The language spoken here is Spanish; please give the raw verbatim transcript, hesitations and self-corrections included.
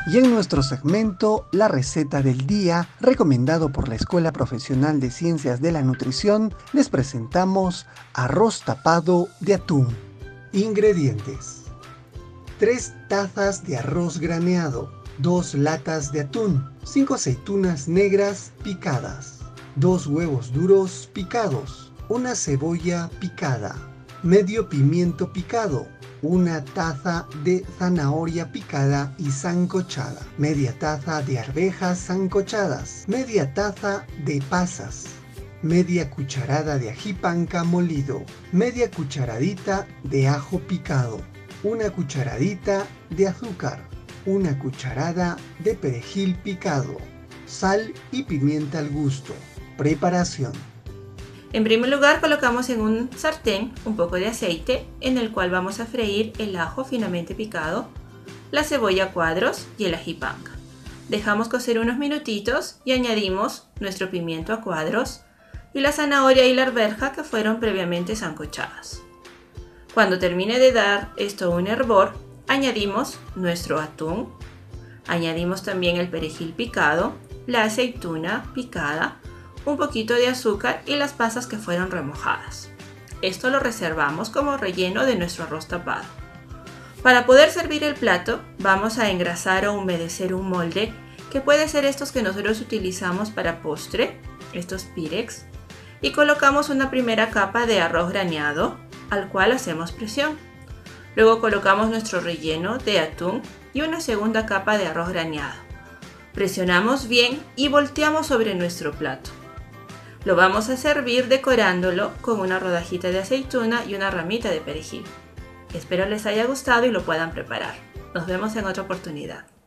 Y en nuestro segmento, la receta del día, recomendado por la Escuela Profesional de Ciencias de la Nutrición, les presentamos arroz tapado de atún. Ingredientes: tres tazas de arroz graneado, dos latas de atún, cinco aceitunas negras picadas, dos huevos duros picados, una cebolla picada, medio pimiento picado, una taza de zanahoria picada y sancochada, media taza de arvejas sancochadas, media taza de pasas, media cucharada de ají panca molido, media cucharadita de ajo picado, una cucharadita de azúcar, una cucharada de perejil picado, sal y pimienta al gusto. Preparación: en primer lugar, colocamos en un sartén un poco de aceite en el cual vamos a freír el ajo finamente picado, la cebolla a cuadros y el ají panca. Dejamos cocer unos minutitos y añadimos nuestro pimiento a cuadros y la zanahoria y la arveja que fueron previamente sancochadas. Cuando termine de dar esto un hervor, añadimos nuestro atún, añadimos también el perejil picado, la aceituna picada, un poquito de azúcar y las pasas que fueron remojadas. Esto lo reservamos como relleno de nuestro arroz tapado. Para poder servir el plato, vamos a engrasar o humedecer un molde que puede ser estos que nosotros utilizamos para postre, estos pirex, y colocamos una primera capa de arroz graneado al cual hacemos presión. Luego colocamos nuestro relleno de atún y una segunda capa de arroz graneado. Presionamos bien y volteamos sobre nuestro plato. Lo vamos a servir decorándolo con una rodajita de aceituna y una ramita de perejil. Espero les haya gustado y lo puedan preparar. Nos vemos en otra oportunidad.